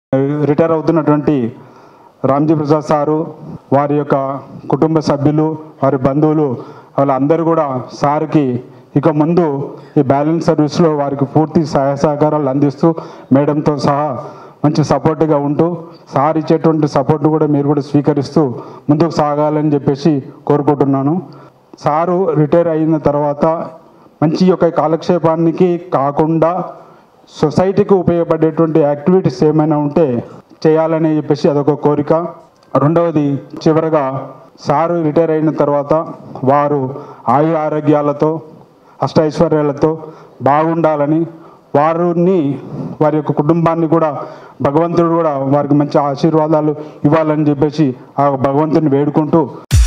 Retire అవుతున్నటువంటి Ramji Prasad sir, వారి యొక్క కుటుంబ సభ్యులు, వారి బంధువులు వాళ్ళందరూ కూడా సార్కి ఇక ముందు ఈ బ్యాలెన్స్ సర్వీస్లో వారికి పూర్తి సహాయ సహకారాలు అందిస్తూ మేడంతో సహా మంచి సపోర్ట్గా ఉంటూ సార్ ఇచ్చేటువంటి సపోర్ట్ను కూడా మీరు కూడా స్వీకరిస్తూ ముందుకు సాగాలని చెప్పేసి కోరుకుంటున్నాను. సారు రిటైర్ అయిన తర్వాత మంచి యొక్క కాలక్షేపానికి కాకుండా సొసైటీకి ఉపయోగపడేటువంటి యాక్టివిటీస్ ఏమైనా ఉంటే చేయాలని చెప్పేసి అదొక కోరిక. రెండవది, చివరగా సారు రిటైర్ అయిన తర్వాత వారు ఆయు ఆరోగ్యాలతో అష్టైశ్వర్యాలతో బాగుండాలని, వారి యొక్క కుటుంబాన్ని కూడా భగవంతుడు కూడా వారికి మంచి ఆశీర్వాదాలు ఇవ్వాలని చెప్పేసి ఆ భగవంతుని వేడుకుంటూ